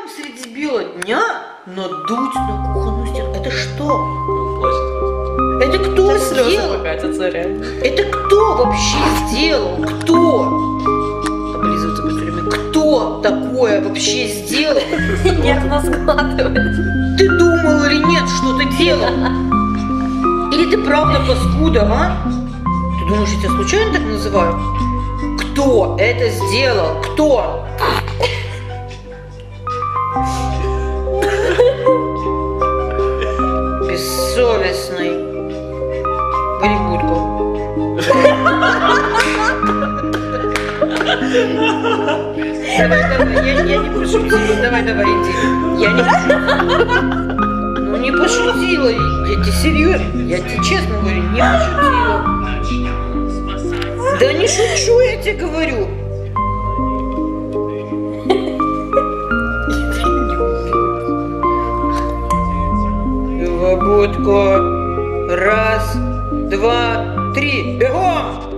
прямо среди бела дня надуть на кухонную стену. Это что? Это кто сделал? Это кто вообще сделал? Кто? Облизываться по тюрьме. Кто такое вообще сделал? Нервно складывается. Ты думал или нет, что ты делал? Или ты правда паскуда, а? Ты думаешь, я тебя случайно так называю? Кто это сделал? Кто? Бессовестный. Вари будку. Давай, я не пошутила. Давай, иди. Я не пошутила. Ну не пошутила. Я тебе серьезно, я тебе честно говорю, не пошутила. Да не шучу, я тебе говорю. В будку. Раз, два, три. Бегом!